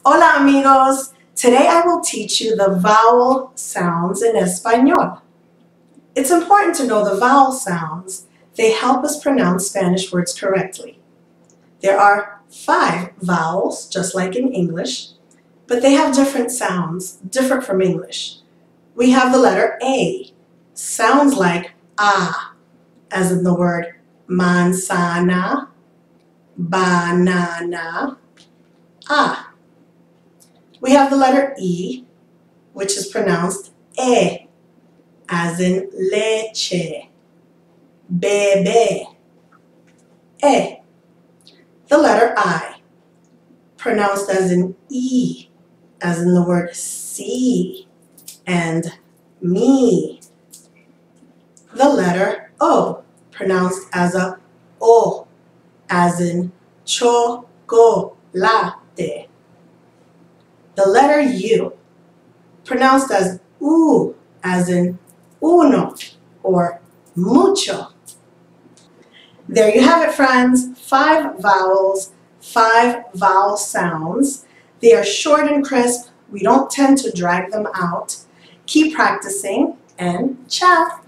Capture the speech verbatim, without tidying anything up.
Hola amigos! Today I will teach you the vowel sounds in Espanol. It's important to know the vowel sounds. They help us pronounce Spanish words correctly. There are five vowels, just like in English, but they have different sounds, different from English. We have the letter A. Sounds like ah, as in the word manzana, banana, ah. We have the letter E, which is pronounced E, as in leche, bebe, E. The letter I, pronounced as in E, as in the word see and me. The letter O, pronounced as a O, as in chocolate. The letter U, pronounced as U, as in uno or mucho. There you have it, friends. Five vowels, five vowel sounds. They are short and crisp. We don't tend to drag them out. Keep practicing and ciao.